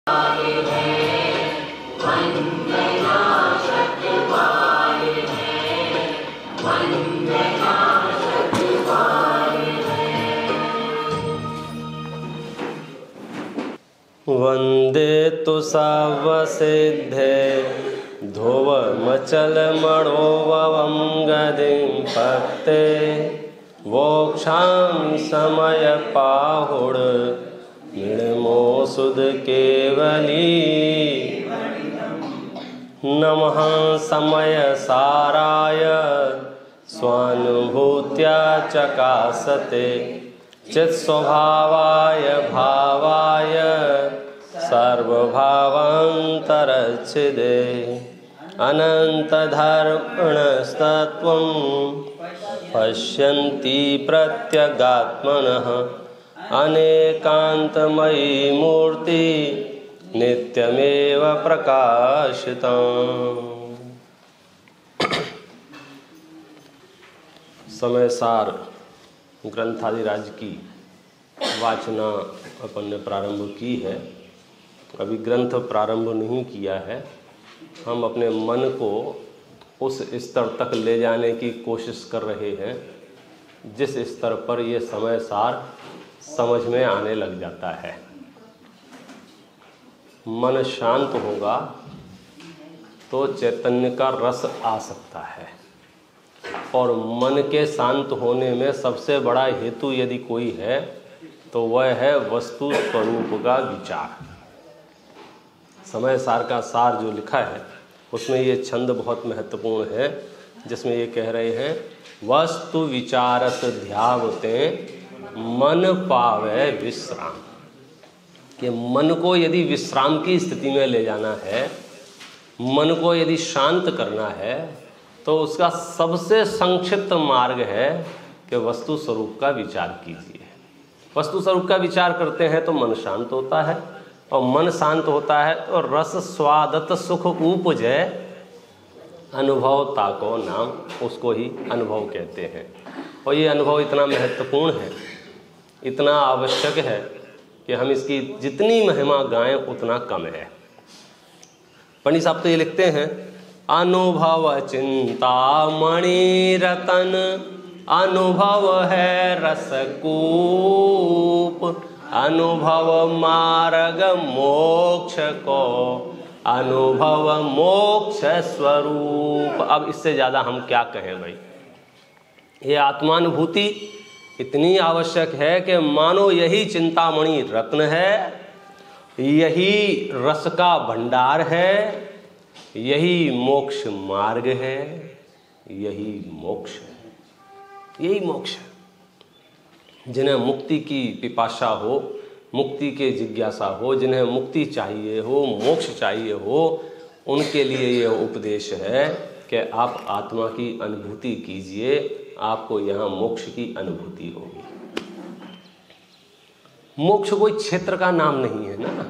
वंदे तु सर्वसिद्धे ध्रुवमचलमणोभवं गतिं पत्ते वोक्षामि समयपाहुड निर्मोसुद केवली नमः समयसाराय स्वानुभूत्या चकासते चित्स्वभावाय भावाय सर्वभावान्तरच्छिदे अनन्तधर्मणस्तत्त्वं पश्यन्ति प्रत्यगात्मनः अनेकान्तमयी मूर्ति नित्यमेव प्रकाशितम्। समय सार ग्रंथादिराज की वाचना अपन ने प्रारंभ की है। अभी ग्रंथ प्रारंभ नहीं किया है। हम अपने मन को उस स्तर तक ले जाने की कोशिश कर रहे हैं जिस स्तर पर ये समय सार समझ में आने लग जाता है। मन शांत होगा तो चैतन्य का रस आ सकता है, और मन के शांत होने में सबसे बड़ा हेतु यदि कोई है तो वह है वस्तु स्वरूप का विचार। समय सार का सार जो लिखा है उसमें ये छंद बहुत महत्वपूर्ण है, जिसमें ये कह रहे हैं वस्तु विचारत ध्यावते मन पावे विश्राम। कि मन को यदि विश्राम की स्थिति में ले जाना है, मन को यदि शांत करना है, तो उसका सबसे संक्षिप्त मार्ग है कि वस्तु स्वरूप का विचार कीजिए। वस्तु स्वरूप का विचार करते हैं तो मन शांत होता है, और मन शांत होता है तो रस स्वादत सुख उपजे अनुभव ताको नाम, उसको ही अनुभव कहते हैं। और ये अनुभव इतना महत्वपूर्ण है, इतना आवश्यक है कि हम इसकी जितनी महिमा गाएं उतना कम है। पंडित साहब तो ये लिखते हैं अनुभव चिंतामणि रतन, अनुभव है रसकूप, अनुभव मार्ग मोक्ष को, अनुभव मोक्ष स्वरूप। अब इससे ज़्यादा हम क्या कहें भाई। ये आत्मानुभूति इतनी आवश्यक है कि मानो यही चिंतामणि रत्न है, यही रस का भंडार है, यही मोक्ष मार्ग है, यही मोक्ष है, यही मोक्ष है। जिन्हें मुक्ति की पिपासा हो, मुक्ति के जिज्ञासा हो, जिन्हें मुक्ति चाहिए हो, मोक्ष चाहिए हो, उनके लिए यह उपदेश है कि आप आत्मा की अनुभूति कीजिए, आपको यहाँ मोक्ष की अनुभूति होगी। मोक्ष कोई क्षेत्र का नाम नहीं है ना,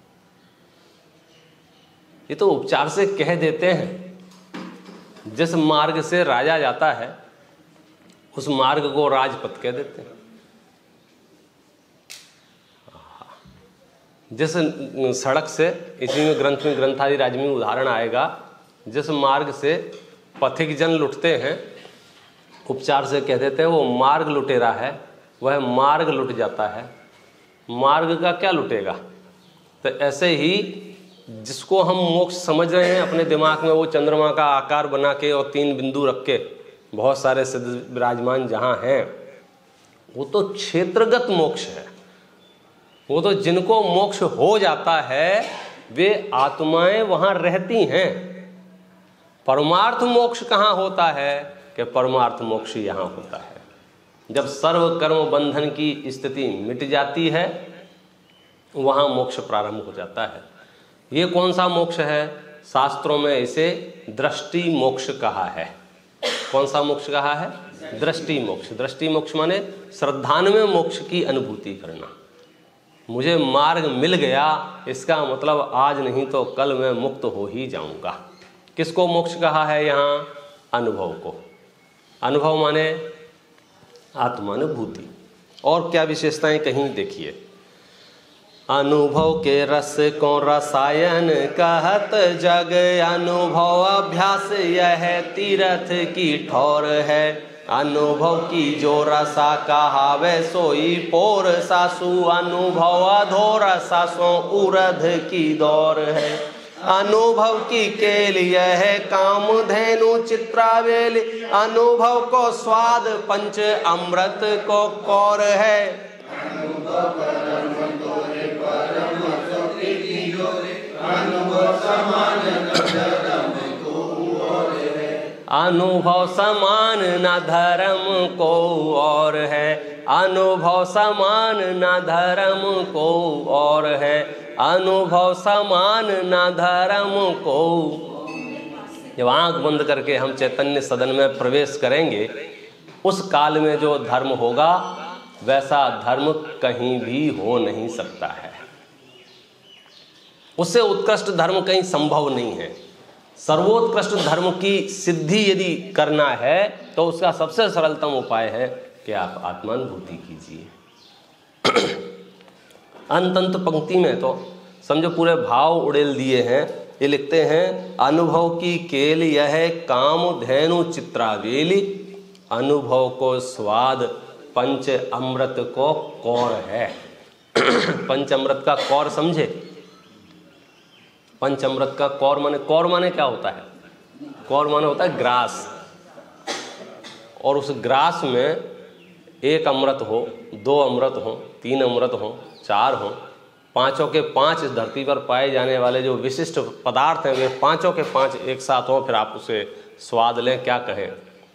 ये तो उपचार से कह देते हैं। जिस मार्ग से राजा जाता है उस मार्ग को राजपथ कह देते हैं। जिस सड़क से, इसी में ग्रंथ में ग्रंथादिराज में उदाहरण आएगा, जिस मार्ग से पथिक जन लुटते हैं, उपचार से कह देते हैं वो मार्ग लुटेरा है, वह मार्ग लुट जाता है। मार्ग का क्या लुटेगा। तो ऐसे ही जिसको हम मोक्ष समझ रहे हैं अपने दिमाग में, वो चंद्रमा का आकार बना के और 3 बिंदु रख के बहुत सारे सिद्ध विराजमान जहाँ हैं, वो तो क्षेत्रगत मोक्ष है। वो तो जिनको मोक्ष हो जाता है वे आत्माएं वहाँ रहती हैं। परमार्थ मोक्ष कहाँ होता है कि परमार्थ मोक्ष यहाँ होता है जब सर्व कर्म बंधन की स्थिति मिट जाती है, वहाँ मोक्ष प्रारंभ हो जाता है। ये कौन सा मोक्ष है। शास्त्रों में इसे दृष्टि मोक्ष कहा है। कौन सा मोक्ष कहा है। दृष्टि मोक्ष। दृष्टि मोक्ष माने श्रद्धान्वय मोक्ष की अनुभूति करना। मुझे मार्ग मिल गया, इसका मतलब आज नहीं तो कल मैं मुक्त हो ही जाऊंगा। किसको मोक्ष कहा है यहाँ। अनुभव को। अनुभव माने आत्मानुभूति। और क्या विशेषताएं कहीं देखिए। अनुभव के रस को रसायन कहत जग, अनुभव अभ्यास यह तीरथ की ठौर है। अनुभव की जो रसा कहावे सोई पोर सासु, अनुभव अधोर सासों उरध की दौर है। अनुभव की केल यह कामधेनु चित्रावेली, अनुभव को स्वाद पंच अमृत को कौर है। अनुभव समान न धर्म को और है, अनुभव समान न धर्म को और है, अनुभव समान न धर्म को। जब आंख बंद करके हम चैतन्य सदन में प्रवेश करेंगे, उस काल में जो धर्म होगा वैसा धर्म कहीं भी हो नहीं सकता है। उससे उत्कृष्ट धर्म कहीं संभव नहीं है। सर्वोत्कृष्ट धर्म की सिद्धि यदि करना है तो उसका सबसे सरलतम उपाय है कि आप आत्मानुभूति कीजिए। अंत पंक्ति में तो समझो पूरे भाव उड़ेल दिए हैं। ये लिखते हैं, अनुभव की केल यह कामधेनु चित्रावेली, अनुभव को स्वाद पंच अमृत को कौर है। पंच अमृत का कौर समझे? पंच अमृत का कौर माने क्या होता है? कौर माने होता है ग्रास, और उस ग्रास में एक अमृत हो, दो अमृत हो, तीन अमृत हो, चार हो, पांचों के पांच इस धरती पर पाए जाने वाले जो विशिष्ट पदार्थ हैं वे पांचों के पांच एक साथ हों, फिर आप उसे स्वाद लें। क्या कहें?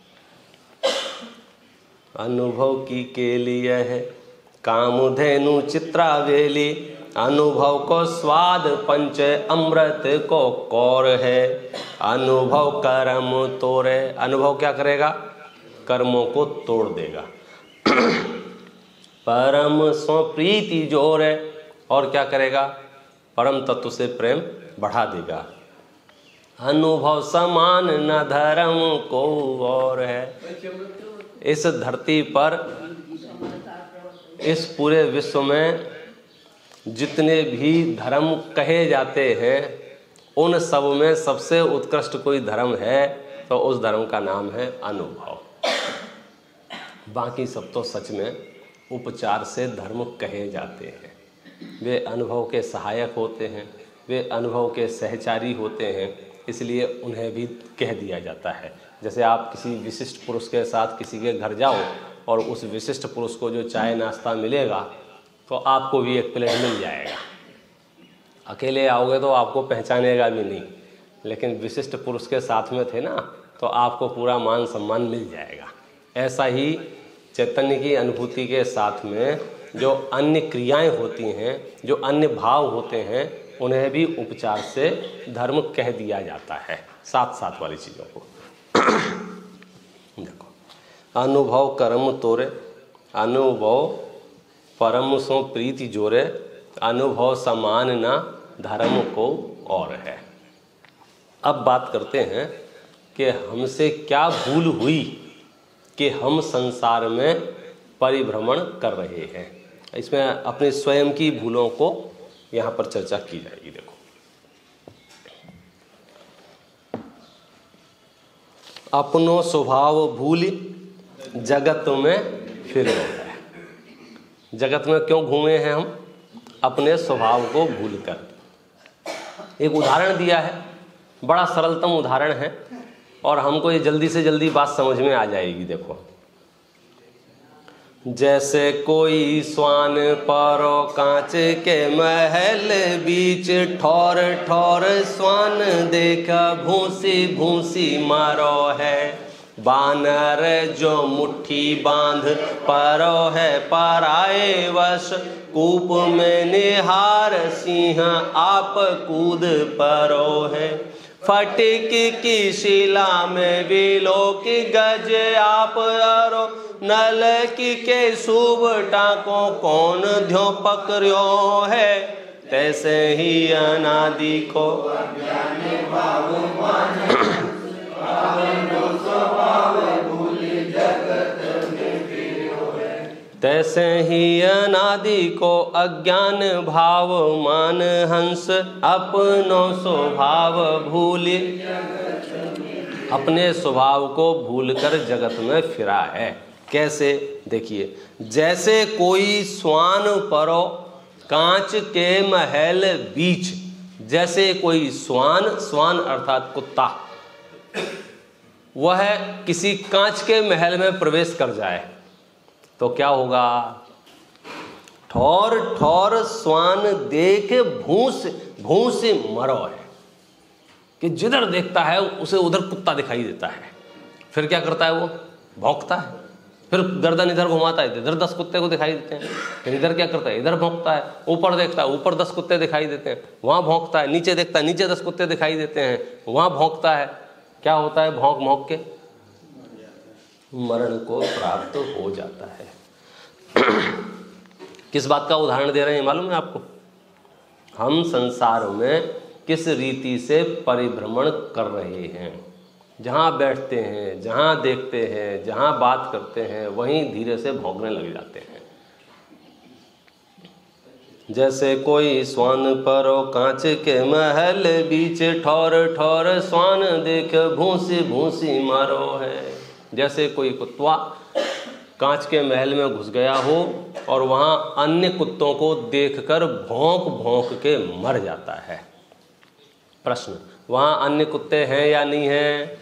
अनुभव की केली है कामधेनु चित्रावेली, अनुभव को स्वाद पंच अमृत को कौर है। अनुभव कर्म तोड़े, अनुभव क्या करेगा? कर्मों को तोड़ देगा। परम सो प्रीति जोरे, और क्या करेगा? परम तत्व से प्रेम बढ़ा देगा। अनुभव समान न धर्म को और है। इस धरती पर, इस पूरे विश्व में जितने भी धर्म कहे जाते हैं उन सब में सबसे उत्कृष्ट कोई धर्म है तो उस धर्म का नाम है अनुभव। बाकी सब तो सच में उपचार से धर्म कहे जाते हैं। वे अनुभव के सहायक होते हैं, वे अनुभव के सहचारी होते हैं, इसलिए उन्हें भी कह दिया जाता है। जैसे आप किसी विशिष्ट पुरुष के साथ किसी के घर जाओ और उस विशिष्ट पुरुष को जो चाय नाश्ता मिलेगा तो आपको भी एक प्लेट मिल जाएगा। अकेले आओगे तो आपको पहचानेगा भी नहीं, लेकिन विशिष्ट पुरुष के साथ में थे ना तो आपको पूरा मान सम्मान मिल जाएगा। ऐसा ही चैतन्य की अनुभूति के साथ में जो अन्य क्रियाएं होती हैं, जो अन्य भाव होते हैं, उन्हें भी उपचार से धर्म कह दिया जाता है, साथ साथ वाली चीज़ों को। देखो, अनुभव कर्म तोरे, अनुभव परम सो प्रीति जोरे, अनुभव समान ना धर्म को और है। अब बात करते हैं कि हमसे क्या भूल हुई कि हम संसार में परिभ्रमण कर रहे हैं। इसमें अपने स्वयं की भूलों को यहाँ पर चर्चा की जाएगी। देखो, अपनो स्वभाव भूल जगत में फिर है। जगत में क्यों घूमे हैं हम? अपने स्वभाव को भूलकर। एक उदाहरण दिया है, बड़ा सरलतम उदाहरण है और हमको ये जल्दी से जल्दी बात समझ में आ जाएगी। देखो, जैसे कोई स्वान परो कांच के महल बीच, ठौर ठौर स्वान देखा भूसी भूसी मारो है। बानर जो मुट्ठी बांध परो है पराए वश, कूप में निहार सिंह आप कूद परो है। फटिक की शिला में विलो की गज आप अरो, नल के शुभ टाको कौन ध्यो पकड़ो है। तैसे ही अनादि को तैसे ही अनादि को अज्ञान भाव मान हंस, अपनो स्वभाव भूले, अपने स्वभाव को भूलकर जगत में फिरा है। कैसे? देखिए, जैसे कोई स्वान परो कांच के महल बीच, जैसे कोई स्वान अर्थात कुत्ता, वह किसी कांच के महल में प्रवेश कर जाए तो क्या होगा? ठौर ठौर स्वान देख भूस भूस मरो है, कि जिधर देखता है उसे उधर कुत्ता दिखाई देता है। फिर क्या करता है? वो भौंकता है, फिर गर्दन इधर घुमाता है, इधर 10 कुत्ते को दिखाई देते हैं। फिर इधर क्या करता है? इधर भौंकता है। ऊपर देखता है, ऊपर 10 कुत्ते दिखाई देते हैं, वहां भौंकता है। नीचे देखता है, नीचे 10 कुत्ते दिखाई देते हैं, वहां भौंकता है। क्या होता है? भौंक भौंक के मरण को प्राप्त हो जाता है। किस बात का उदाहरण दे रहे हैं मालूम है आपको? हम संसार में किस रीति से परिभ्रमण कर रहे हैं। जहाँ बैठते हैं, जहाँ देखते हैं, जहाँ बात करते हैं, वहीं धीरे से भौंकने लग जाते हैं। जैसे कोई स्वान परो कांच के महल बीच, ठौर ठौर स्वान देख भूसी भूसी मारो है। जैसे कोई कुत्ता कांच के महल में घुस गया हो और वहाँ अन्य कुत्तों को देखकर भौंक भौंक के मर जाता है। प्रश्न, वहाँ अन्य कुत्ते हैं या नहीं हैं?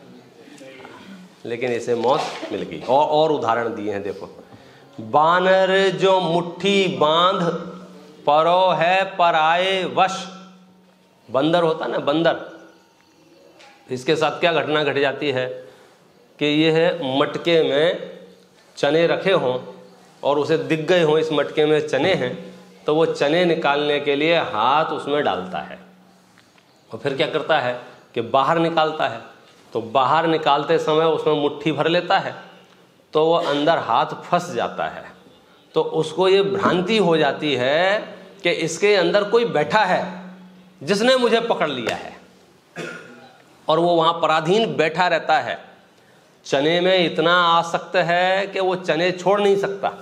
लेकिन इसे मौत मिल गई। और उदाहरण दिए हैं, देखो। बानर जो मुट्ठी बांध परो है पराए वश, बंदर होता ना, बंदर, इसके साथ क्या घटना घट जाती है कि यह मटके में चने रखे हों और उसे दिख गए हों इस मटके में चने हैं, तो वो चने निकालने के लिए हाथ उसमें डालता है और फिर क्या करता है कि बाहर निकालता है। तो बाहर निकालते समय उसमें मुट्ठी भर लेता है, तो वो अंदर हाथ फंस जाता है। तो उसको ये भ्रांति हो जाती है कि इसके अंदर कोई बैठा है जिसने मुझे पकड़ लिया है, और वो वहाँ पराधीन बैठा रहता है। चने में इतना आसक्त है कि वो चने छोड़ नहीं सकता,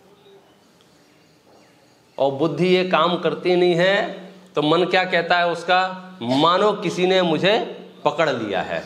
और बुद्धि ये काम करती नहीं है। तो मन क्या कहता है उसका? मानो किसी ने मुझे पकड़ लिया है।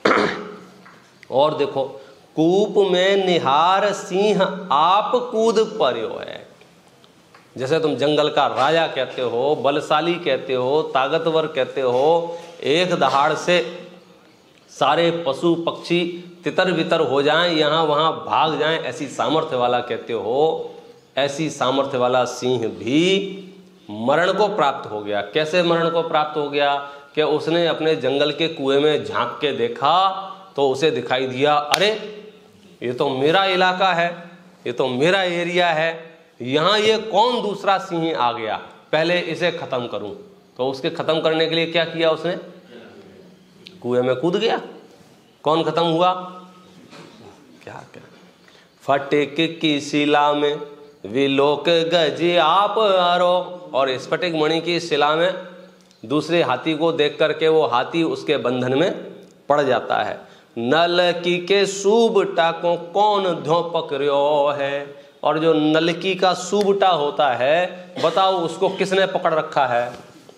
और देखो, कूप में निहार सिंह आप कूद पर्यो है। जैसे तुम जंगल का राजा कहते हो, बलशाली कहते हो, ताकतवर कहते हो, एक दहाड़ से सारे पशु पक्षी तितर बितर हो जाएं, यहाँ वहाँ भाग जाएं, ऐसी सामर्थ्य वाला कहते हो। ऐसी सामर्थ्य वाला सिंह भी मरण को प्राप्त हो गया। कैसे मरण को प्राप्त हो गया? कि उसने अपने जंगल के कुएं में झांक के देखा तो उसे दिखाई दिया, अरे ये तो मेरा इलाका है, ये तो मेरा एरिया है, यहाँ ये कौन दूसरा सिंह आ गया, पहले इसे खत्म करूं। तो उसके खत्म करने के लिए क्या किया उसने? कुएं में कूद गया। कौन खत्म हुआ? क्या क्या? फटिक की शिला में विलोक गज आप आरो, और स्फटिक मणि की शिला में दूसरे हाथी को देख करके वो हाथी उसके बंधन में पड़ जाता है। नलकी के सूबटा को कौन ध्यो पकड़ो है, और जो नलकी का सूबटा होता है, बताओ उसको किसने पकड़ रखा है?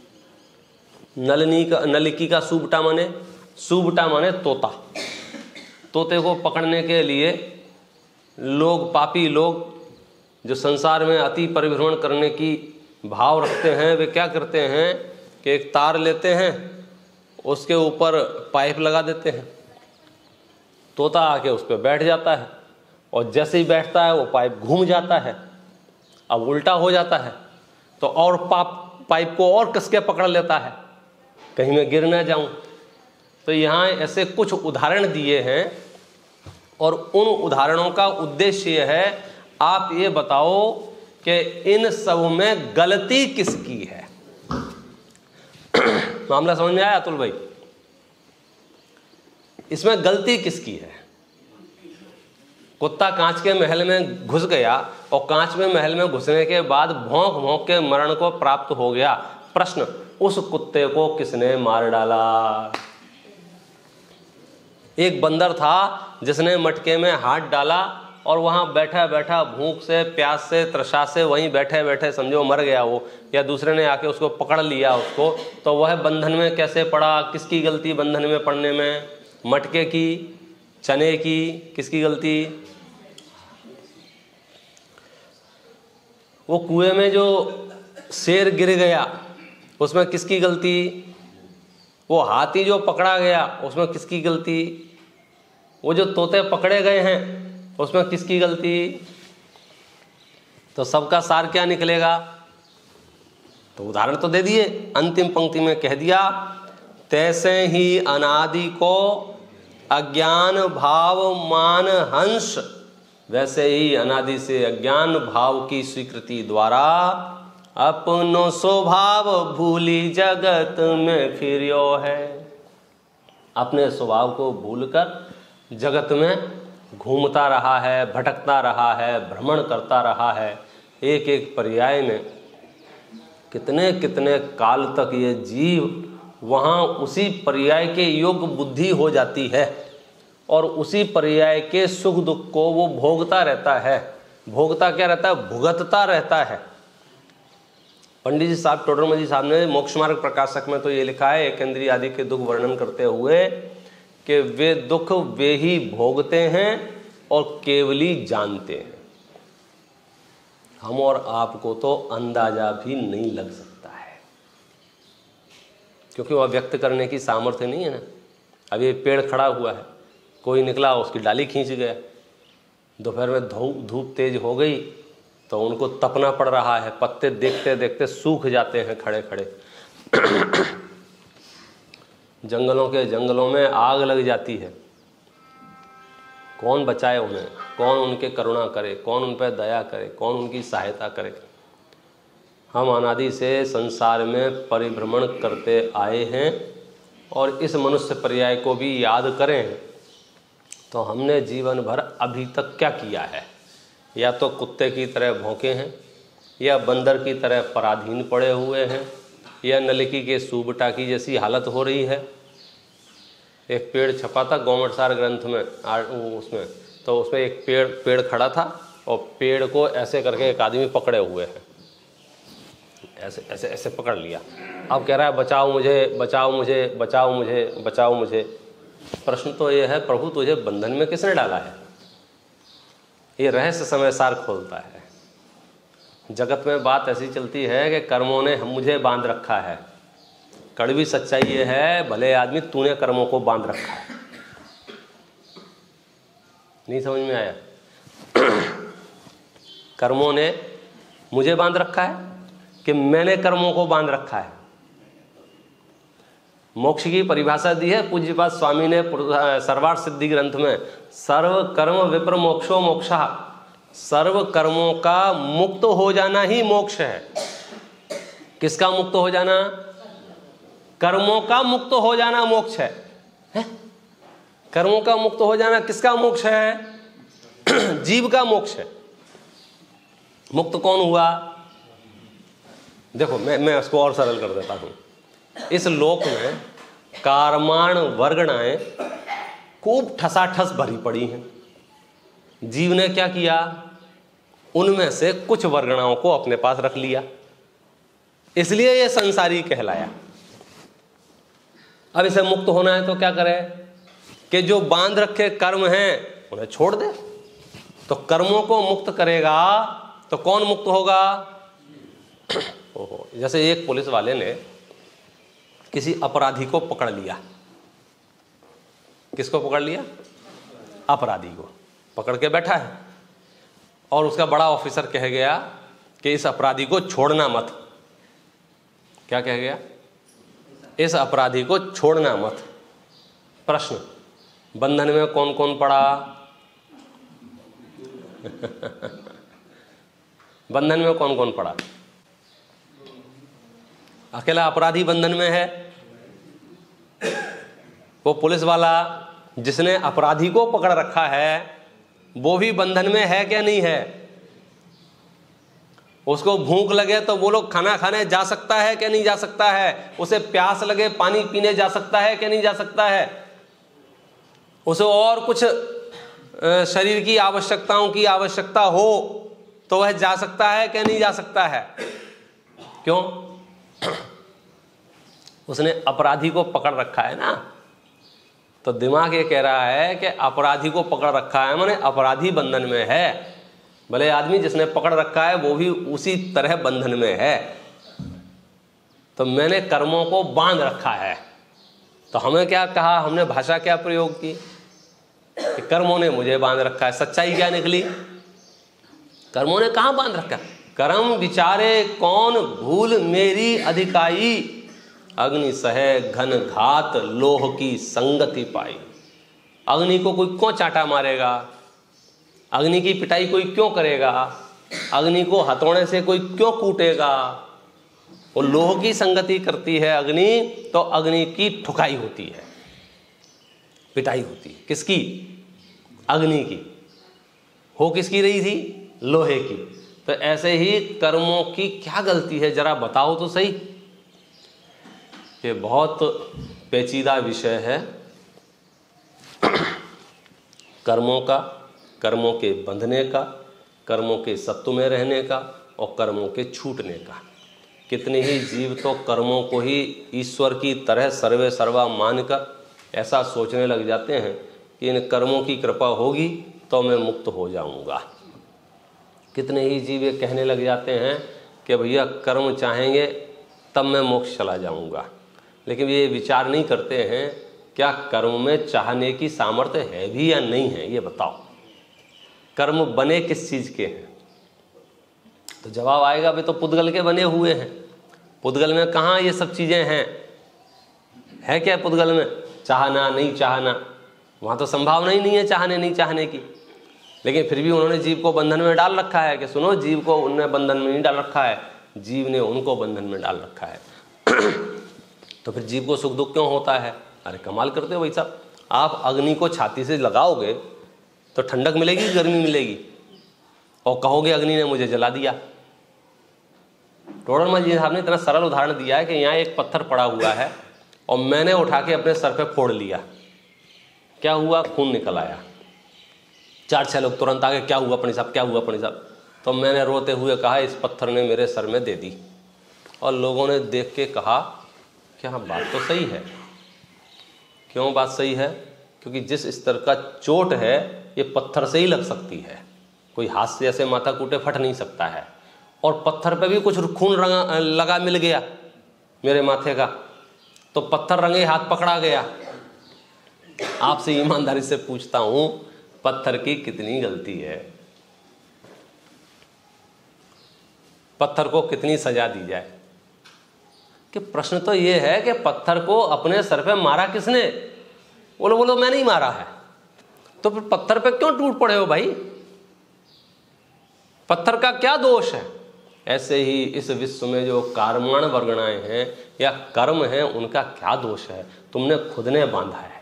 नलकी का सूबटा माने, सूबटा माने तोता। तोते को पकड़ने के लिए लोग, पापी लोग जो संसार में अति परिभ्रमण करने की भाव रखते हैं, वे क्या करते हैं कि एक तार लेते हैं, उसके ऊपर पाइप लगा देते हैं, तोता आके उस पर बैठ जाता है, और जैसे ही बैठता है वो पाइप घूम जाता है, अब उल्टा हो जाता है, तो और पाइप को और कस के पकड़ लेता है, कहीं मैं गिर ना जाऊं। तो यहाँ ऐसे कुछ उदाहरण दिए हैं, और उन उदाहरणों का उद्देश्य यह है, आप ये बताओ कि इन सब में गलती किसकी है। मामला समझ में आया अतुल भाई? इसमें गलती किसकी है? कुत्ता कांच के महल में घुस गया, और कांच में महल में घुसने के बाद भौंक भौंक के मरण को प्राप्त हो गया। प्रश्न, उस कुत्ते को किसने मार डाला? एक बंदर था जिसने मटके में हाथ डाला और वहाँ बैठा बैठा भूख से, प्यास से, तृषा से वहीं बैठे बैठे समझो मर गया वो, या दूसरे ने आके उसको पकड़ लिया उसको, तो वह बंधन में कैसे पड़ा? किसकी गलती बंधन में पड़ने में? मटके की, चने की? किसकी गलती? वो कुएं में जो शेर गिर गया उसमें किसकी गलती? वो हाथी जो पकड़ा गया उसमें किसकी गलती? वो जो तोते पकड़े गए हैं उसमें किसकी गलती? तो सबका सार क्या निकलेगा? तो उदाहरण तो दे दिए, अंतिम पंक्ति में कह दिया, तैसे ही अनादि को अज्ञान भाव मान हंस, वैसे ही अनादि से अज्ञान भाव की स्वीकृति द्वारा अपनो स्वभाव भूली जगत में फिरियो है। अपने स्वभाव को भूलकर जगत में घूमता रहा है, भटकता रहा है, भ्रमण करता रहा है। एक एक पर्याय में कितने कितने काल तक ये जीव वहाँ उसी पर्याय के योग्य बुद्धि हो जाती है और उसी पर्याय के सुख दुख को वो भोगता रहता है। भोगता क्या रहता है? भुगतता रहता है। पंडित जी साहब, टोडरमल जी साहब ने मोक्ष मार्ग प्रकाशक में तो ये लिखा है, एक इंद्रिय आदि के दुख वर्णन करते हुए, कि वे दुख वे ही भोगते हैं और केवली जानते हैं। हम और आपको तो अंदाजा भी नहीं लग सकता है, क्योंकि वह व्यक्त करने की सामर्थ्य नहीं है ना। अब ये पेड़ खड़ा हुआ है, कोई निकला उसकी डाली खींच गया, दोपहर में धूप तेज हो गई तो उनको तपना पड़ रहा है, पत्ते देखते देखते सूख जाते हैं खड़े खड़े। जंगलों के जंगलों में आग लग जाती है, कौन बचाए उन्हें? कौन उनके करुणा करे? कौन उन पर दया करे? कौन उनकी सहायता करे? हम अनादि से संसार में परिभ्रमण करते आए हैं और इस मनुष्य पर्याय को भी याद करें तो हमने जीवन भर अभी तक क्या किया है? या तो कुत्ते की तरह भौंके हैं, या बंदर की तरह पराधीन पड़े हुए हैं, या नलिकी के सूबटा की जैसी हालत हो रही है। एक पेड़ छपा था गौमटसार ग्रंथ में, उसमें तो उसमें एक पेड़ खड़ा था और पेड़ को ऐसे करके एक आदमी पकड़े हुए है, ऐसे ऐसे ऐसे पकड़ लिया। अब कह रहा है बचाओ मुझे, बचाओ मुझे, बचाओ मुझे, बचाओ मुझे। प्रश्न तो ये है, प्रभु तुझे बंधन में किसने डाला है? ये रहस्य समय सार खोलता है। जगत में बात ऐसी चलती है कि कर्मों ने मुझे बांध रखा है। कड़वी सच्चाई ये है, भले आदमी तूने कर्मों को बांध रखा है। नहीं समझ में आया? कर्मों ने मुझे बांध रखा है कि मैंने कर्मों को बांध रखा है? मोक्ष की परिभाषा दी है पूज्यपाद स्वामी ने सर्वार्थ सिद्धि ग्रंथ में, सर्व कर्म विप्र मोक्षो मोक्षः। सर्व कर्मों का मुक्त हो जाना ही मोक्ष है। किसका मुक्त हो जाना? कर्मों का मुक्त हो जाना मोक्ष है। कर्मों का मुक्त हो जाना किसका मोक्ष है? जीव का मोक्ष है। मुक्त कौन हुआ? देखो मैं इसको और सरल कर देता हूं। इस लोक में कर्माण वर्गणाएं खूब ठसाठस भरी पड़ी हैं। जीव ने क्या किया? उनमें से कुछ वर्गणाओं को अपने पास रख लिया, इसलिए ये संसारी कहलाया। अब इसे मुक्त होना है तो क्या करे? कि जो बांध रखे कर्म हैं उन्हें छोड़ दे। तो कर्मों को मुक्त करेगा तो कौन मुक्त होगा? ओहो, जैसे एक पुलिस वाले ने किसी अपराधी को पकड़ लिया। किसको पकड़ लिया? अपराधी को पकड़ के बैठा है और उसका बड़ा ऑफिसर कह गया कि इस अपराधी को छोड़ना मत। क्या कह गया? इस अपराधी को छोड़ना मत। प्रश्न, बंधन में कौन कौन पड़ा? बंधन में कौन कौन पड़ा? अकेला अपराधी बंधन में है। वो पुलिस वाला जिसने अपराधी को पकड़ रखा है वो भी बंधन में है क्या नहीं है? उसको भूख लगे तो वो लोग खाना खाने जा सकता है क्या नहीं जा सकता है? उसे प्यास लगे पानी पीने जा सकता है क्या नहीं जा सकता है? उसे और कुछ शरीर की आवश्यकताओं की आवश्यकता हो तो वह जा सकता है कि नहीं जा सकता है? क्यों? उसने अपराधी को पकड़ रखा है ना, तो दिमाग ये कह रहा है कि अपराधी को पकड़ रखा है माने अपराधी बंधन में है। भले आदमी जिसने पकड़ रखा है वो भी उसी तरह बंधन में है। तो मैंने कर्मों को बांध रखा है। तो हमें क्या कहा, हमने भाषा क्या प्रयोग की कि कर्मों ने मुझे बांध रखा है। सच्चाई क्या निकली? कर्मों ने कहाँ बांध रखा? कर्म विचारे कौन भूल मेरी अधिकाई, अग्नि सहे घन घात लोह की संगति पाई। अग्नि को कोई क्यों चांटा मारेगा? अग्नि की पिटाई कोई क्यों करेगा? अग्नि को हथौड़े से कोई क्यों कूटेगा? वो लोह की संगति करती है अग्नि, तो अग्नि की ठुकाई होती है, पिटाई होती है। किसकी? अग्नि की। हो किसकी रही थी? लोहे की। तो ऐसे ही कर्मों की क्या गलती है, जरा बताओ तो सही। ये बहुत पेचीदा विषय है कर्मों का, कर्मों के बंधने का, कर्मों के सत्व में रहने का और कर्मों के छूटने का। कितने ही जीव तो कर्मों को ही ईश्वर की तरह सर्वे सर्वा मानकर ऐसा सोचने लग जाते हैं कि इन कर्मों की कृपा होगी तो मैं मुक्त हो जाऊंगा। कितने ही जीव ये कहने लग जाते हैं कि भैया कर्म चाहेंगे तब मैं मोक्ष चला जाऊंगा। लेकिन ये विचार नहीं करते हैं क्या कर्म में चाहने की सामर्थ्य है भी या नहीं है, ये बताओ। कर्म बने किस चीज के हैं? तो जवाब आएगा वे तो पुद्गल के बने हुए हैं। पुद्गल में कहाँ ये सब चीजें हैं? है क्या पुद्गल में? चाहना नहीं चाहना, वहां तो संभावना ही नहीं है चाहने नहीं चाहने की। लेकिन फिर भी उन्होंने जीव को बंधन में डाल रखा है कि सुनो, जीव को उन्होंने बंधन में नहीं डाल रखा है, जीव ने उनको बंधन में डाल रखा है। तो फिर जीव को सुख दुख क्यों होता है? अरे कमाल करते हो भाई साहब। आप अग्नि को छाती से लगाओगे तो ठंडक मिलेगी, गर्मी मिलेगी? और कहोगे अग्नि ने मुझे जला दिया। टोडरमल जी साहब ने इतना सरल उदाहरण दिया है कि यहाँ एक पत्थर पड़ा हुआ है और मैंने उठा के अपने सर पे फोड़ लिया, क्या हुआ? खून निकल आया। 4-6 लोग तुरंत आ गए, क्या हुआ पंडित साहब, क्या हुआ पंडित साहब? तो मैंने रोते हुए कहा इस पत्थर ने मेरे सर में दे दी। और लोगों ने देख के कहा क्या बात तो सही है। क्यों बात सही है? क्योंकि जिस स्तर का चोट है ये पत्थर से ही लग सकती है, कोई हाथ से ऐसे माथा कूटे फट नहीं सकता है। और पत्थर पे भी कुछ खून लगा मिल गया मेरे माथे का, तो पत्थर रंगे हाथ पकड़ा गया। आपसे ईमानदारी से पूछता हूं, पत्थर की कितनी गलती है? पत्थर को कितनी सजा दी जाए? कि प्रश्न तो ये है कि पत्थर को अपने सर पे मारा किसने? बोलो मैं नहीं मारा है। तो फिर पत्थर पे क्यों टूट पड़े हो भाई? पत्थर का क्या दोष है? ऐसे ही इस विश्व में जो कर्माण वर्गणाएं हैं या कर्म हैं, उनका क्या दोष है? तुमने खुद ने बांधा है।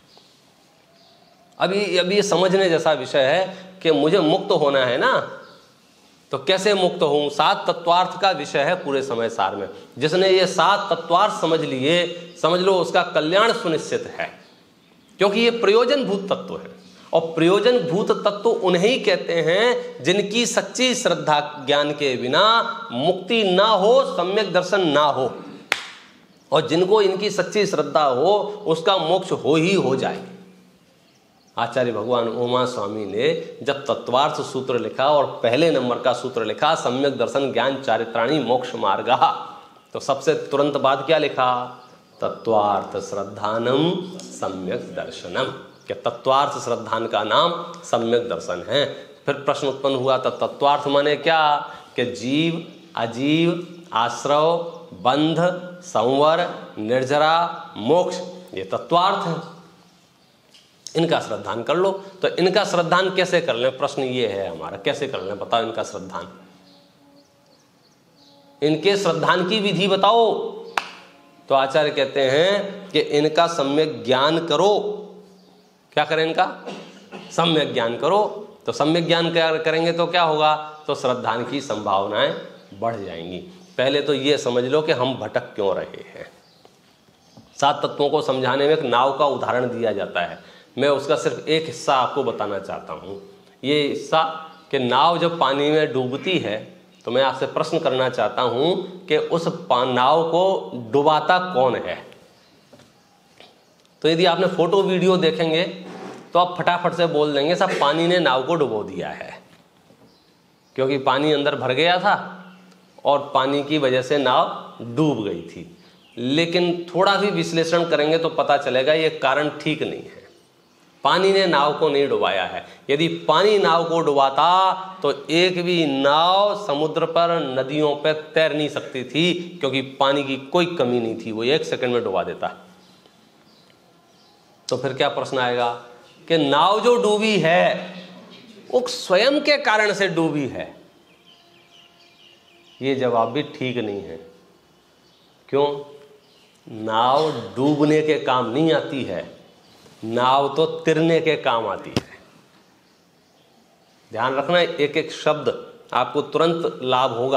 अभी ये समझने जैसा विषय है कि मुझे मुक्त होना है ना, तो कैसे मुक्त हूं? 7 तत्वार्थ का विषय है पूरे समय सार में। जिसने ये 7 तत्वार्थ समझ लिए, समझ लो उसका कल्याण सुनिश्चित है, क्योंकि ये प्रयोजन भूत तत्व है। और प्रयोजन भूत तत्व उन्हें कहते हैं जिनकी सच्ची श्रद्धा ज्ञान के बिना मुक्ति ना हो, सम्यक दर्शन ना हो। और जिनको इनकी सच्ची श्रद्धा हो उसका मोक्ष हो जाए। आचार्य भगवान उमा स्वामी ने जब तत्वार्थ सूत्र लिखा और पहले नंबर का सूत्र लिखा सम्यक दर्शन ज्ञान चारित्राणी मोक्ष मार्गा, तो सबसे तुरंत बाद क्या लिखा? तत्वार्थ श्रद्धानम सम्यक दर्शनम। कि तत्वार्थ श्रद्धान का नाम सम्यक दर्शन है। फिर प्रश्न उत्पन्न हुआ तो तत्वार्थ माने क्या? कि जीव अजीव, आश्रव, बंध, संवर, निर्जरा, मोक्ष, ये तत्वार्थ है। इनका श्रद्धान कर लो। तो इनका श्रद्धान कैसे कर लें? प्रश्न ये है हमारा, कैसे कर लें? बताओ इनका श्रद्धान। इनके श्रद्धान की विधि बताओ। तो आचार्य कहते हैं कि इनका सम्यक ज्ञान करो। क्या करें? इनका सम्यक ज्ञान करो। तो सम्यक ज्ञान करेंगे तो क्या होगा? तो श्रद्धान की संभावनाएं बढ़ जाएंगी। पहले तो ये समझ लो कि हम भटक क्यों रहे हैं। 7 तत्वों को समझाने में एक नाव का उदाहरण दिया जाता है मैं उसका सिर्फ एक हिस्सा आपको बताना चाहता हूँ। ये हिस्सा कि नाव जब पानी में डूबती है तो मैं आपसे प्रश्न करना चाहता हूँ कि उस नाव को डुबाता कौन है। तो यदि आपने फोटो वीडियो देखेंगे तो आप फटाफट से बोल देंगे साहब पानी ने नाव को डुबो दिया है, क्योंकि पानी अंदर भर गया था और पानी की वजह से नाव डूब गई थी। लेकिन थोड़ा भी विश्लेषण करेंगे तो पता चलेगा ये कारण ठीक नहीं है। पानी ने नाव को नहीं डुबाया है। यदि पानी नाव को डुबाता तो एक भी नाव समुद्र पर, नदियों पर तैर नहीं सकती थी, क्योंकि पानी की कोई कमी नहीं थी, वो 1 सेकंड में डुबा देता। तो फिर क्या प्रश्न आएगा कि नाव जो डूबी है वो स्वयं के कारण से डूबी है। ये जवाब भी ठीक नहीं है। क्यों? नाव डूबने के काम नहीं आती है, नाव तो तिरने के काम आती है। ध्यान रखना, एक एक शब्द आपको तुरंत लाभ होगा।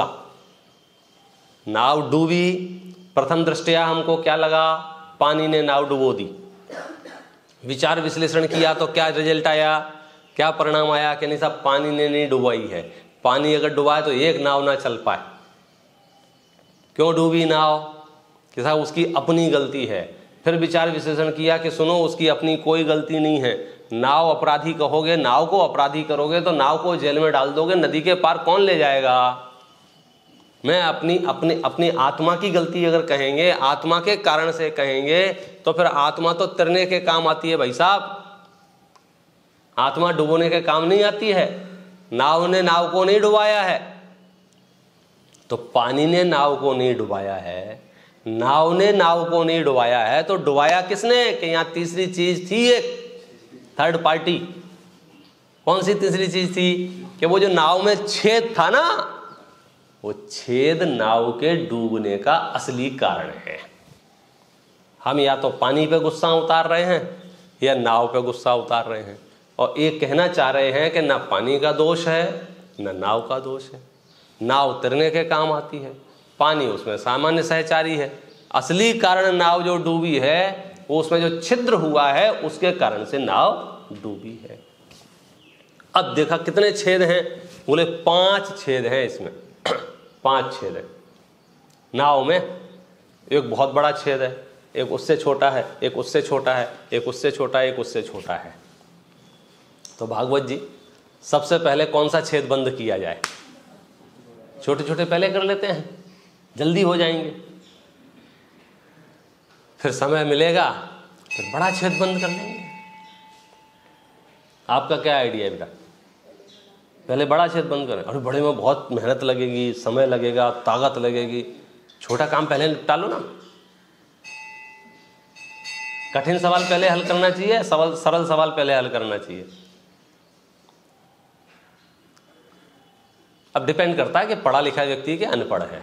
नाव डूबी, प्रथम दृष्टया हमको क्या लगा, पानी ने नाव डुबो दी। विचार विश्लेषण किया तो क्या रिजल्ट आया, क्या परिणाम आया कि नहीं साहब पानी ने नहीं डुबाई है। पानी अगर डुबाए तो एक नाव ना चल पाए। क्यों डूबी नाव? कि साहब उसकी अपनी गलती है। फिर विचार विश्लेषण किया कि सुनो उसकी अपनी कोई गलती नहीं है। नाव अपराधी कहोगे, नाव को अपराधी करोगे तो नाव को जेल में डाल दोगे, नदी के पार कौन ले जाएगा। मैं अपनी आत्मा की गलती अगर कहेंगे, आत्मा के कारण से कहेंगे तो फिर आत्मा तो तिरने के काम आती है भाई साहब, आत्मा डुबोने के काम नहीं आती है। नाव ने नाव को नहीं डुबाया है। तो पानी ने नाव को नहीं डुबाया है, नाव ने नाव को नहीं डुबाया है, तो डुबाया किसने? कि यहां तीसरी चीज थी, एक थर्ड पार्टी। कौन सी तीसरी चीज थी? कि वो जो नाव में छेद था ना, वो छेद नाव के डूबने का असली कारण है। हम या तो पानी पे गुस्सा उतार रहे हैं या नाव पे गुस्सा उतार रहे हैं, और ये कहना चाह रहे हैं कि ना पानी का दोष है ना नाव का दोष है। नाव तिरने के काम आती है, पानी उसमें सामान्य सहचारी है। असली कारण नाव जो डूबी है वो उसमें जो छिद्र हुआ है उसके कारण से नाव डूबी है। अब देखा कितने छेद हैं? बोले 5 छेद हैं इसमें। 5 छेद है नाव में। एक बहुत बड़ा छेद है, एक उससे छोटा है, एक उससे छोटा है, एक उससे छोटा है, एक उससे छोटा है। तो भागवत जी सबसे पहले कौन सा छेद बंद किया जाए? छोटे छोटे पहले कर लेते हैं, जल्दी हो जाएंगे, फिर समय मिलेगा फिर बड़ा छेद बंद कर लेंगे। आपका क्या आइडिया है बेटा? पहले बड़ा छेद बंद करें? अरे बड़े में बहुत मेहनत लगेगी, समय लगेगा, ताकत लगेगी, छोटा काम पहले निपटा लो ना। कठिन सवाल पहले हल करना चाहिए, सरल सवाल पहले हल करना चाहिए। अब डिपेंड करता है कि पढ़ा लिखा व्यक्ति के अनपढ़ है।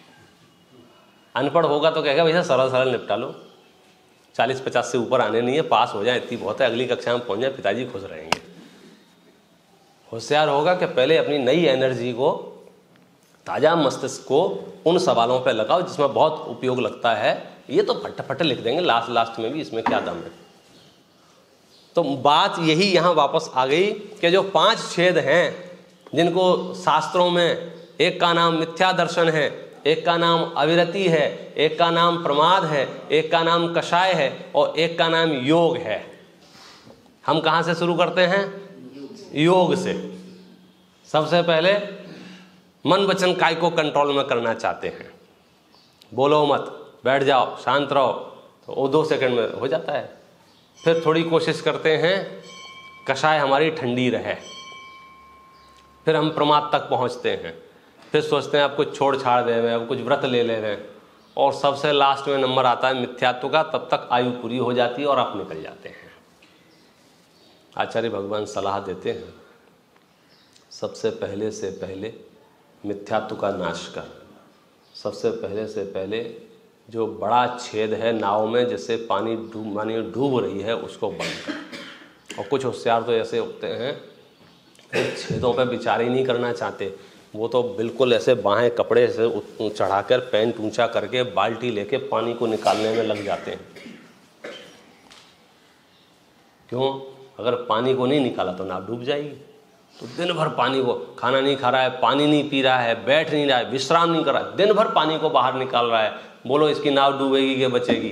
अनपढ़ होगा तो कहेगा भैया सरल सरल निपटा लो, 40-50 से ऊपर आने नहीं है, पास हो जाए इतनी बहुत है, अगली कक्षा में पहुंच जाए, पिताजी खुश रहेंगे। होशियार होगा कि पहले अपनी नई एनर्जी को, ताजा मस्तिष्क को उन सवालों पर लगाओ जिसमें बहुत उपयोग लगता है। ये तो फटाफट लिख देंगे लास्ट में भी, इसमें क्या दम है। तो बात यही यहाँ वापस आ गई कि जो 5 छेद हैं जिनको शास्त्रों में, एक का नाम मिथ्या दर्शन है, एक का नाम अविरति है, एक का नाम प्रमाद है, एक का नाम कषाय है और एक का नाम योग है। हम कहाँ से शुरू करते हैं? योग से। सबसे पहले मन वचन काय को कंट्रोल में करना चाहते हैं, बोलो मत, बैठ जाओ, शांत रहो, तो वो 2 सेकंड में हो जाता है। फिर थोड़ी कोशिश करते हैं कषाय हमारी ठंडी रहे, फिर हम प्रमाद तक पहुंचते हैं, फिर सोचते हैं अब कुछ छोड़ छाड़ दे रहे हैं, अब कुछ व्रत ले ले रहे हैं, और सबसे लास्ट में नंबर आता है मिथ्यात्व का। तब तक आयु पूरी हो जाती है और आप निकल जाते हैं। आचार्य भगवान सलाह देते हैं सबसे पहले से पहले मिथ्यात्व का नाश कर। सबसे पहले से पहले जो बड़ा छेद है नाव में, जिससे पानी डूब रही है, उसको बंद कर। और कुछ होशियार तो ऐसे होते हैं छेदों पे विचार ही नहीं करना चाहते, वो तो बिल्कुल ऐसे बाहें कपड़े से चढ़ाकर, पैंट ऊंचा करके, बाल्टी लेके पानी को निकालने में लग जाते हैं। क्यों? अगर पानी को नहीं निकाला तो नाव डूब जाएगी। तो दिन भर पानी को, खाना नहीं खा रहा है, पानी नहीं पी रहा है, बैठ नहीं रहा है, विश्राम नहीं कर रहा है, दिन भर पानी को बाहर निकाल रहा है, बोलो इसकी नाव डूबेगी कि बचेगी?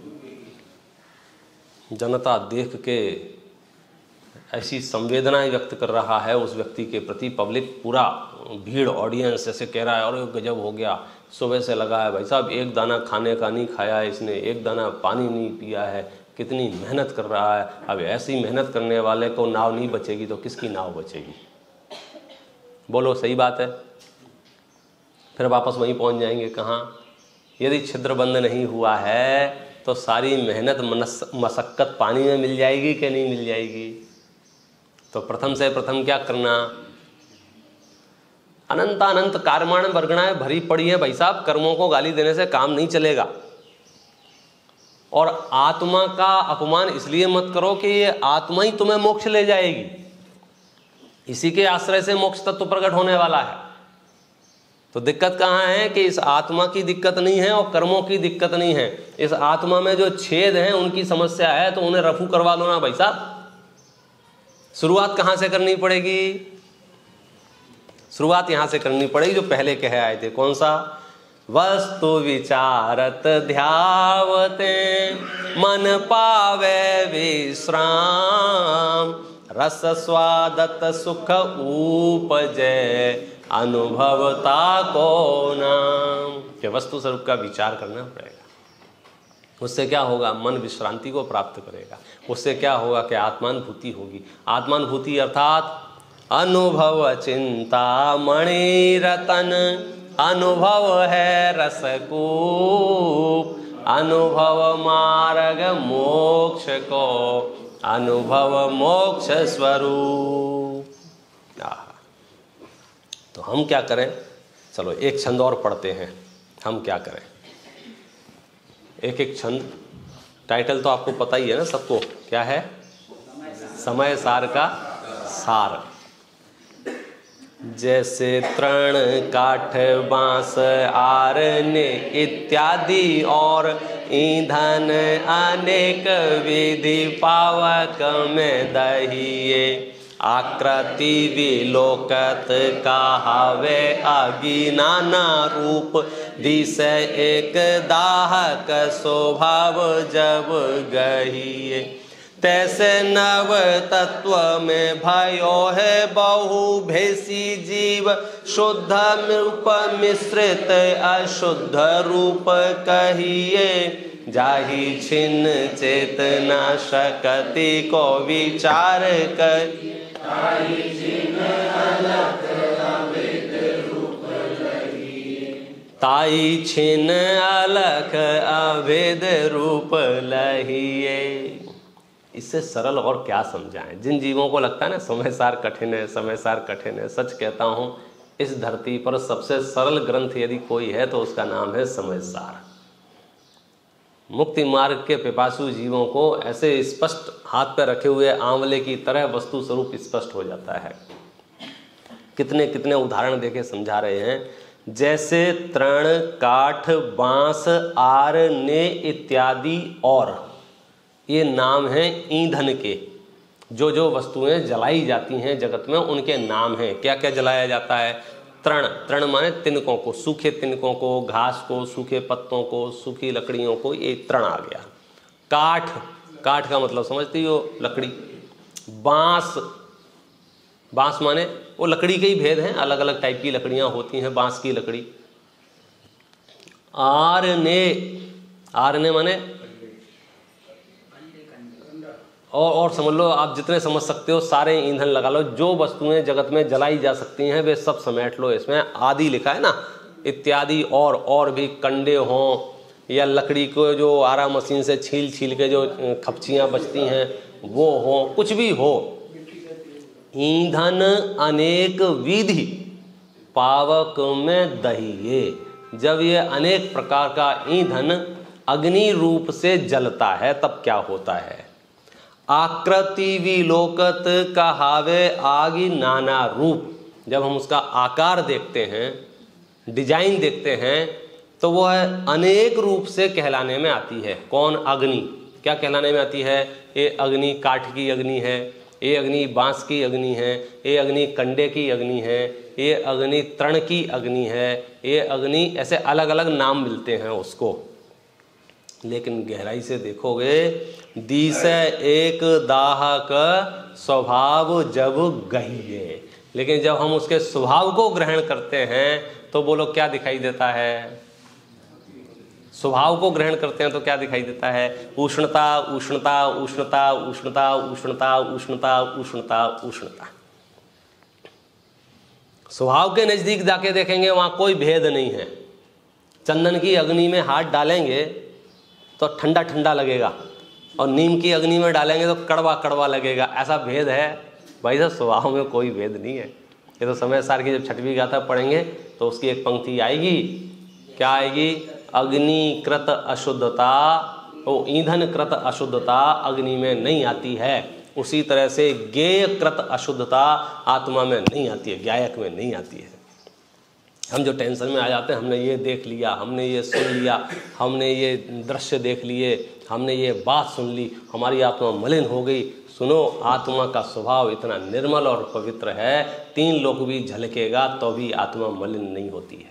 जनता देख के ऐसी संवेदनाएं व्यक्त कर रहा है उस व्यक्ति के प्रति, पब्लिक पूरा भीड़ ऑडियंस ऐसे कह रहा है अरे गजब हो गया, सुबह से लगा है भाई साहब, एक दाना खाने का नहीं खाया है इसने, एक दाना पानी नहीं पिया है, कितनी मेहनत कर रहा है। अब ऐसी मेहनत करने वाले को नाव नहीं बचेगी तो किसकी नाव बचेगी? बोलो सही बात है। फिर वापस वहीं पहुंच जाएंगे कहाँ? यदि छिद्र बंद नहीं हुआ है तो सारी मेहनत मशक्कत पानी में मिल जाएगी कि नहीं मिल जाएगी? तो प्रथम से प्रथम क्या करना? अनंत कर्माण वर्गणाएं भरी पड़ी है भाई साहब, कर्मों को गाली देने से काम नहीं चलेगा। और आत्मा का अपमान इसलिए मत करो कि ये आत्मा ही तुम्हें मोक्ष ले जाएगी, इसी के आश्रय से मोक्ष तत्व प्रकट होने वाला है। तो दिक्कत कहाँ है कि इस आत्मा की दिक्कत नहीं है और कर्मों की दिक्कत नहीं है, इस आत्मा में जो छेद हैं उनकी समस्या है, तो उन्हें रफू करवा लो ना भाई साहब। शुरुआत कहाँ से करनी पड़ेगी? शुरुआत यहां से करनी पड़ेगी जो पहले कहे आए थे। कौन सा? वस्तु विचारत ध्यावते मन पावे विश्राम, रस स्वादत सुख उपजय अनुभवता को नाम। कि वस्तु स्वरूप का विचार करना पड़ेगा, उससे क्या होगा? मन विश्रांति को प्राप्त करेगा। उससे क्या होगा कि आत्मानुभूति होगी। आत्मानुभूति अर्थात अनुभव चिंता मणि रतन, अनुभव है रसकूप, अनुभव मार्ग मोक्ष को, अनुभव मोक्ष स्वरूप। तो हम क्या करें? चलो एक छंद और पढ़ते हैं। हम क्या करें? एक एक छंद, टाइटल तो आपको पता ही है ना सबको, क्या है? समय सार का सार। जैसे तृण काठ बांस आरण्य इत्यादि और ईंधन अनेक विधि पावक में दहिए, आकृति विलोकत कहावे आगी नाना रूप, दिस एक दाहक स्वभाव जब गहिए, तैसे नव तत्व में भयो है बहु भेसी जीव, शुद्ध रूप मिश्रित अशुद्ध रूप कहिए, जाहि छिन्न चेतना शक्ति को विचार कर, ताई छिन्न अलख अभेद रूप लहिए। इससे सरल और क्या समझाएं? जिन जीवों को लगता है ना समय सार कठिन है, समय सार कठिन है, सच कहता हूं इस धरती पर सबसे सरल ग्रंथ यदि कोई है तो उसका नाम है समय सार। मुक्ति मार्ग के पिपासु जीवों को ऐसे स्पष्ट हाथ पर रखे हुए आंवले की तरह वस्तु स्वरूप स्पष्ट हो जाता है। कितने कितने उदाहरण देके समझा रहे हैं। जैसे तृण काठ बांस आर ने इत्यादि और, ये नाम है ईंधन के। जो जो वस्तुएं जलाई जाती हैं जगत में उनके नाम हैं। क्या क्या जलाया जाता है? तृण, तृण माने तिनकों को, सूखे तिनकों को, घास को, सूखे पत्तों को, सूखी लकड़ियों को, ये तृण आ गया। काठ, काठ का मतलब समझती हो? लकड़ी। बांस, बांस माने वो लकड़ी के ही भेद हैं, अलग अलग टाइप की लकड़ियां होती हैं बांस की लकड़ी। आरने, आरने माने और समझ लो, आप जितने समझ सकते हो सारे ईंधन लगा लो। जो वस्तुएं जगत में जलाई जा सकती हैं वे सब समेट लो इसमें। आदि लिखा है ना, इत्यादि और भी कंडे हों या लकड़ी को जो आरा मशीन से छील छील के जो खपचियाँ बचती हैं वो हो, कुछ भी हो। ईंधन अनेक विधि पावक में दहिए। जब ये अनेक प्रकार का ईंधन अग्नि रूप से जलता है तब क्या होता है? आकृति विलोकत कहावे आगी नाना रूप। जब हम उसका आकार देखते हैं, डिजाइन देखते हैं, तो वो है अनेक रूप से कहलाने में आती है। कौन? अग्नि। क्या कहलाने में आती है? ये अग्नि काठ की अग्नि है, ये अग्नि बांस की अग्नि है, ये अग्नि कंडे की अग्नि है, ये अग्नि तृण की अग्नि है, ये अग्नि, ऐसे अलग अलग नाम मिलते हैं उसको। लेकिन गहराई से देखोगे, दिसे एक दाहक स्वभाव जब गहिए, लेकिन जब हम उसके स्वभाव को ग्रहण करते हैं तो बोलो क्या दिखाई देता है? स्वभाव को ग्रहण करते हैं तो क्या दिखाई देता है? उष्णता उष्णता उष्णता उष्णता उष्णता उष्णता उष्णता उष्णता। स्वभाव के नजदीक जाके देखेंगे वहां कोई भेद नहीं है। चंदन की अग्नि में हाथ डालेंगे तो ठंडा ठंडा लगेगा, और नीम की अग्नि में डालेंगे तो कड़वा कड़वा लगेगा। ऐसा भेद है भाई साहब, स्वभाव में कोई भेद नहीं है। ये तो समय सार की जब छठवीं गाथा पढ़ेंगे तो उसकी एक पंक्ति आएगी, क्या आएगी? अग्निकृत अशुद्धता, वो ईंधन कृत अशुद्धता अग्नि में नहीं आती है। उसी तरह से ज्ञेयकृत अशुद्धता आत्मा में नहीं आती है, ज्ञायक में नहीं आती है। हम जो टेंशन में आ जाते हैं, हमने ये देख लिया, हमने ये सुन लिया, हमने ये दृश्य देख लिए, हमने ये बात सुन ली, हमारी आत्मा मलिन हो गई। सुनो, आत्मा का स्वभाव इतना निर्मल और पवित्र है, 3 लोक भी झलकेगा तो भी आत्मा मलिन नहीं होती है।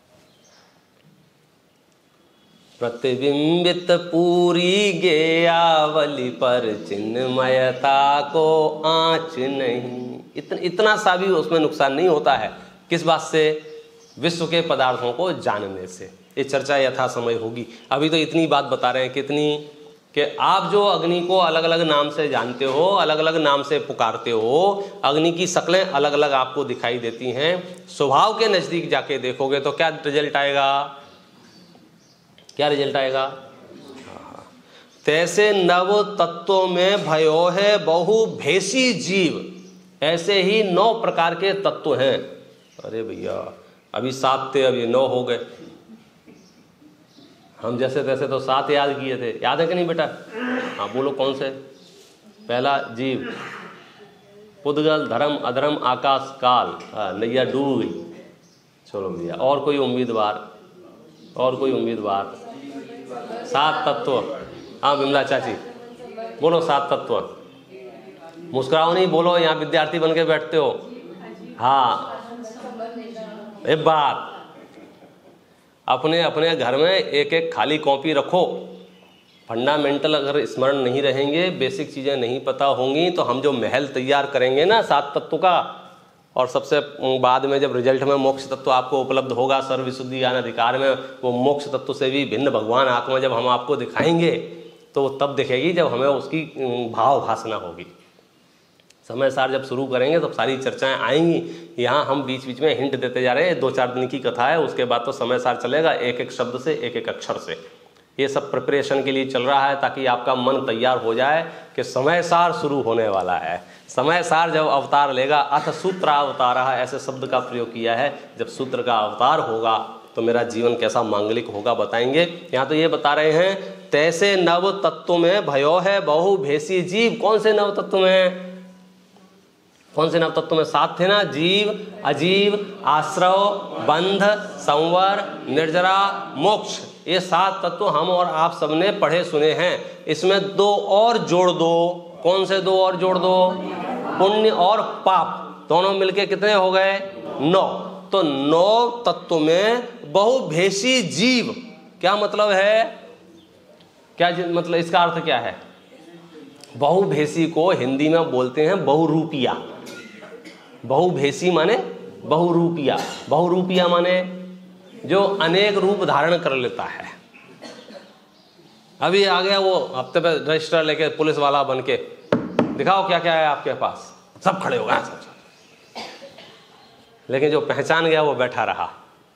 प्रतिबिंबित पूरी गेयावली पर चिन्मयता को आँच नहीं। इतना सा भी उसमें नुकसान नहीं होता है। किस बात से? विश्व के पदार्थों को जानने से। ये चर्चा यथा समय होगी। अभी तो इतनी बात बता रहे हैं, कितनी, कि आप जो अग्नि को अलग अलग नाम से जानते हो, अलग अलग नाम से पुकारते हो, अग्नि की शक्लें अलग अलग आपको दिखाई देती हैं। स्वभाव के नजदीक जाके देखोगे तो क्या रिजल्ट आएगा? क्या रिजल्ट आएगा? तैसे नव तत्वों में भयो है बहु भेषी जीव, ऐसे ही 9 प्रकार के तत्व हैं। अरे भैया, अभी 7 थे, अभी 9 हो गए। हम जैसे तैसे तो 7 याद किए थे, याद है कि नहीं बेटा? हाँ बोलो कौन से? पहला जीव, पुद्गल, धर्म, अधर्म, आकाश, काल। नैया डूब गई। चलो भैया, और कोई उम्मीदवार? और कोई उम्मीदवार? 7 तत्व। हाँ विमला चाची बोलो, 7 तत्व। मुस्कुराओ नहीं, बोलो, यहाँ विद्यार्थी बन के बैठते हो। हाँ, एक बात, अपने अपने घर में एक एक खाली कॉपी रखो। फंडामेंटल अगर स्मरण नहीं रहेंगे, बेसिक चीज़ें नहीं पता होंगी, तो हम जो महल तैयार करेंगे ना 7 तत्व का, और सबसे बाद में जब रिजल्ट में मोक्ष तत्व आपको उपलब्ध होगा, सर्वविशुद्धि ज्ञान अधिकार में, वो मोक्ष तत्व से भी भिन्न भगवान आत्मा जब हम आपको दिखाएंगे तो वो तब दिखेगी जब हमें उसकी भाव भासना होगी। समय सार जब शुरू करेंगे तो सारी चर्चाएं आएंगी। यहाँ हम बीच बीच में हिंट देते जा रहे हैं। 2-4 दिन की कथा है, उसके बाद तो समय सार चलेगा, एक एक शब्द से, एक एक अक्षर से। ये सब प्रिपरेशन के लिए चल रहा है, ताकि आपका मन तैयार हो जाए कि समय सार शुरू होने वाला है। समय सार जब अवतार लेगा, अथ सूत्र अवतार, ऐसे शब्द का प्रयोग किया है। जब सूत्र का अवतार होगा तो मेरा जीवन कैसा मांगलिक होगा बताएंगे। यहाँ तो ये बता रहे हैं, तैसे नव तत्व में भयो है बहु भेषी जीव। कौन से नव तत्व में? कौन से नव तत्व में? 7 थे ना, जीव, अजीव, आश्रव, बंध, संवर, निर्जरा, मोक्ष। ये 7 तत्व हम और आप सबने पढ़े सुने हैं। इसमें 2 और जोड़ दो। कौन से 2 और जोड़ दो? पुण्य और पाप, दोनों मिलके कितने हो गए? 9। तो 9 तत्व में बहुभेषी जीव। क्या मतलब है? क्या मतलब, इसका अर्थ क्या है? बहुभेषी को हिंदी में बोलते हैं बहुरूपिया। बहुभेषी माने बहुरूपिया। बहुरूपिया माने जो अनेक रूप धारण कर लेता है। अभी आ गया वो हफ्ते पे रजिस्टर लेके पुलिस वाला बन के, दिखाओ क्या क्या है आपके पास। सब खड़े हो गए सब। लेकिन जो पहचान गया वो बैठा रहा।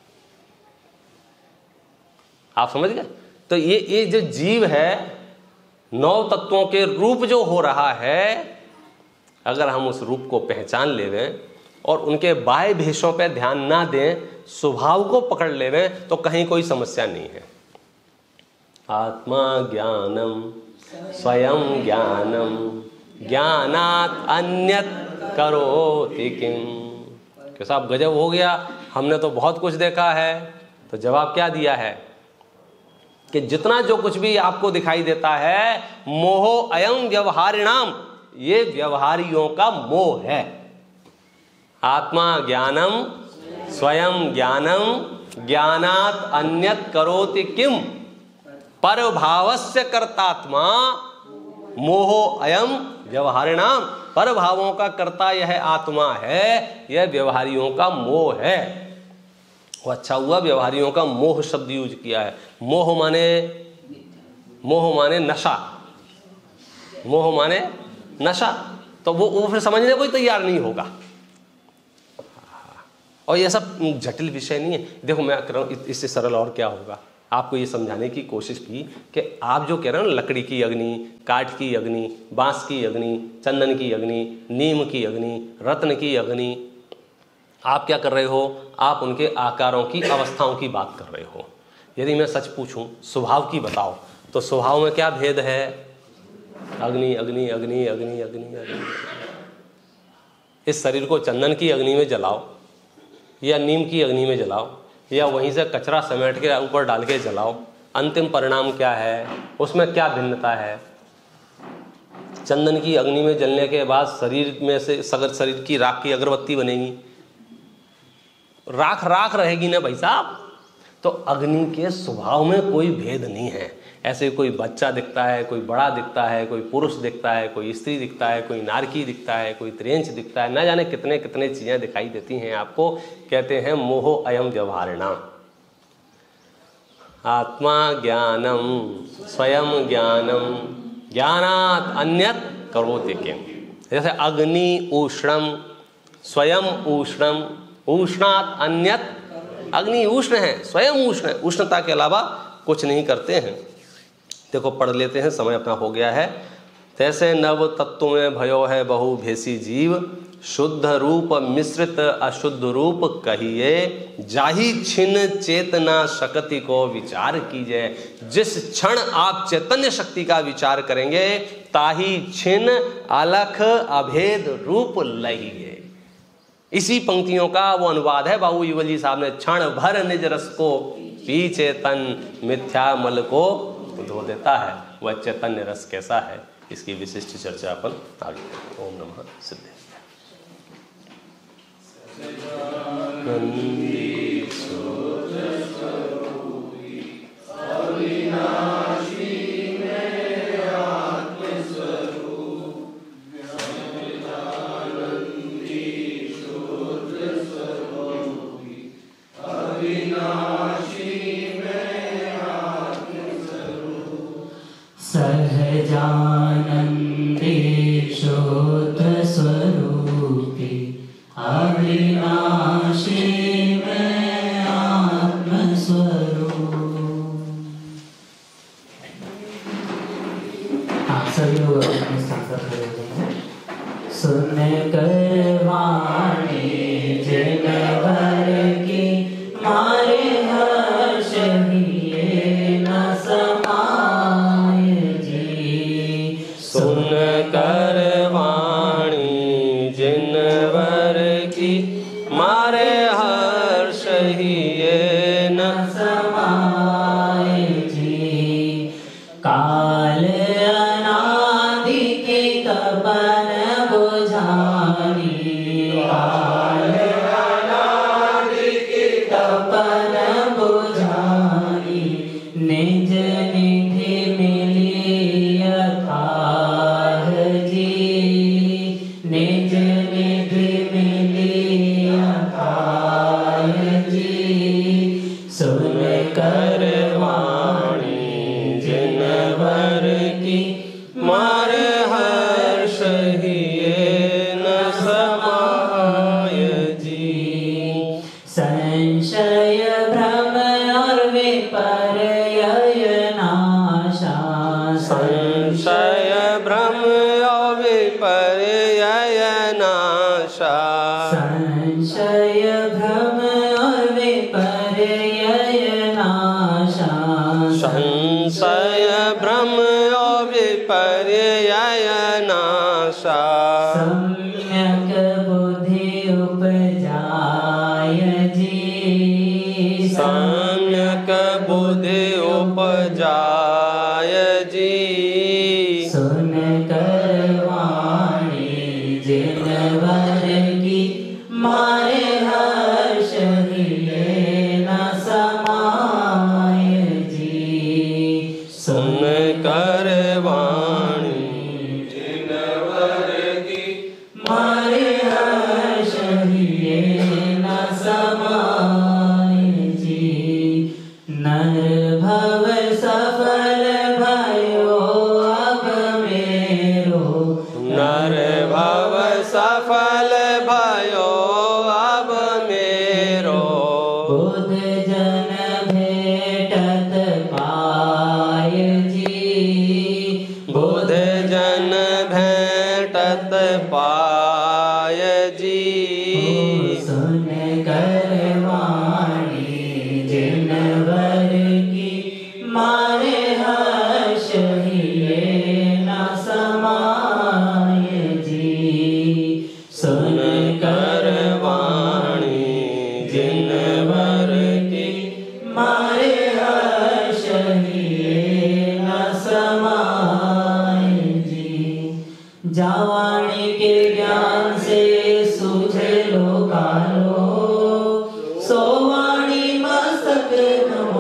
आप समझ गए? तो ये जो जीव है, 9 तत्वों के रूप जो हो रहा है, अगर हम उस रूप को पहचान लेवें और उनके बाह्य भेषों पे ध्यान ना दें, स्वभाव को पकड़ लेवें, तो कहीं कोई समस्या नहीं है। आत्मा ज्ञानम स्वयं ज्ञानम ज्ञानात अन्यत करोति किम। कि साहब गजब हो गया, हमने तो बहुत कुछ देखा है। तो जवाब क्या दिया है? कि जितना जो कुछ भी आपको दिखाई देता है, मोह अयं व्यवहारिणाम, ये व्यवहारियों का मोह है। आत्मा ज्ञानम स्वयं ज्ञानम ज्ञानात अन्यत करोति किम परभावस्य कर्तात्मा मोह अयम व्यवहारिणाम। परभावों का कर्ता यह आत्मा है, यह व्यवहारियों का मोह है। वो अच्छा हुआ व्यवहारियों का मोह शब्द यूज किया है। मोह माने नशा, मोह माने नशा, तो वो फिर समझने को ही तैयार नहीं होगा। और ये सब जटिल विषय नहीं है। देखो मैं कह रहा हूँ इससे सरल और क्या होगा, आपको ये समझाने की कोशिश की कि आप जो कह रहे हो ना, लकड़ी की अग्नि, काठ की अग्नि, बांस की अग्नि, चंदन की अग्नि, नीम की अग्नि, रत्न की अग्नि, आप क्या कर रहे हो, आप उनके आकारों की अवस्थाओं की बात कर रहे हो। यदि मैं सच पूछूं स्वभाव की बताओ, तो स्वभाव में क्या भेद है? अग्नि अग्नि अग्नि अग्नि अग्नि अग्नि। इस शरीर को चंदन की अग्नि में जलाओ या नीम की अग्नि में जलाओ या वहीं से कचरा समेट के ऊपर डाल के जलाओ, अंतिम परिणाम क्या है, उसमें क्या भिन्नता है? चंदन की अग्नि में जलने के बाद शरीर में से सगर शरीर की राख की अगरबत्ती बनेगी, राख राख रहेगी ना भाई साहब। तो अग्नि के स्वभाव में कोई भेद नहीं है। ऐसे कोई बच्चा दिखता है, कोई बड़ा दिखता है, कोई पुरुष दिखता है, कोई स्त्री दिखता है, कोई नारकी दिखता है, कोई त्रेंच दिखता है, ना जाने कितने कितने चीजें दिखाई देती हैं आपको। कहते हैं मोह अयम व्यवहारिणाम। आत्मा ज्ञानम स्वयं ज्ञानम ज्ञानात अन्यत करोति किम। जैसे अग्नि उष्णम स्वयं उष्णम उष्णात अन्यत। अग्नि उष्ण है, स्वयं उष्ण है, उष्णता के अलावा कुछ नहीं करते हैं। देखो पढ़ लेते हैं, समय अपना हो गया है। तैसे नव तत्व में भयो है बहु भेसी जीव, शुद्ध रूप मिश्रित अशुद्ध रूप कहिए, जाहि छिन चेतना शक्ति को विचार कीजिए। जिस क्षण आप चैतन्य शक्ति का विचार करेंगे, ताही छिन अलख अभेद रूप लहिए। इसी पंक्तियों का वो अनुवाद है बाबू युगल जी साहब ने। क्षण भर निज रस को पी चेतन मिथ्या मल को धो देता है। वह चैतन्य रस कैसा है, इसकी विशिष्ट चर्चा अपन आगे। ओम नमः सिद्धेश्वर। सहजानंदे शुद्ध स्वरूपी अविनाशी में आत्मस्वरूप। सभी लोग अपने स्थान पर खड़े हो जाएंगे। सुन कर वाणी जिनवर की मारे हर्ष हिए न समाय जी। सुन कर वाणी जिनवर की मारे हर्ष हिए न समाय जी। काल अनादि के तपन बुझानी, काल अनादि के तपन बुझानी। निज निधि मिली अथाह जी, निज निधि मिली अथाह जी। सुन कर वाणी जिनवर की मारे हर्ष हिए न समाय जी। संशय भ्रम और विपर्यय नाशा, संशय भ्रम और विपर्यय नाशा। संशय भ्रम और विपर्यय नाशा। संशय भ्रम और विपर्यय नाशा। सम्यक बुद्धि उपजाय जी। सम्यक बुद्धि उपजाय जी। सुन कर वाणी जिनवर की मारे हर्ष हिये न समाय जी। सुन कर वाणी जिनवर की मारे हर्ष हिये न समाय जी। नर भव सफल भयो अब मेरो। नर भव सफल भयो अब मेरो। बुध जन भेटत पाय जी। बुध जन भेटत पाय जी। सुन कर वाणी जिनवर की मारे हर्ष हिये न समाय जी। सुन कर वाणी जिनवर की मारे हर्ष हिये न समाय जी। जावाणी के ज्ञान से सूझे लो कालो। सो वाणी मस्तक नमो